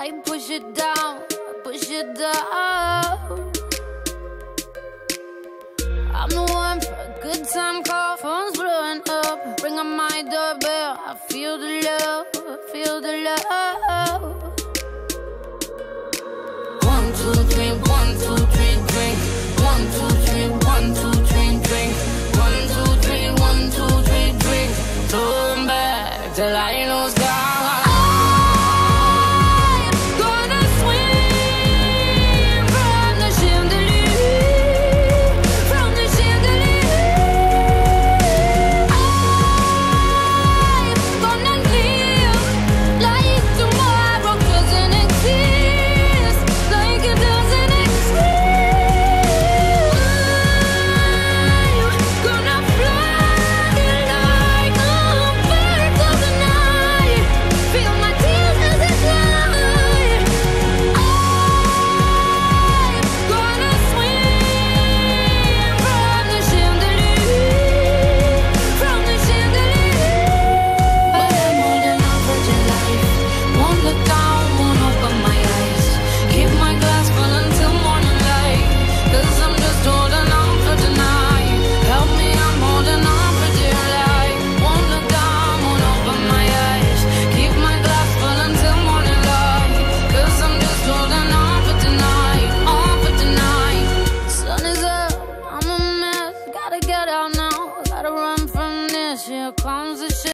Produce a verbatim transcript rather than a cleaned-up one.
I push it down, I push it down. I'm the one for a good time call. Phone's blowing up, ring on my doorbell. I feel the love, I feel the love. One, two, three, one, two, three, drink. One, two,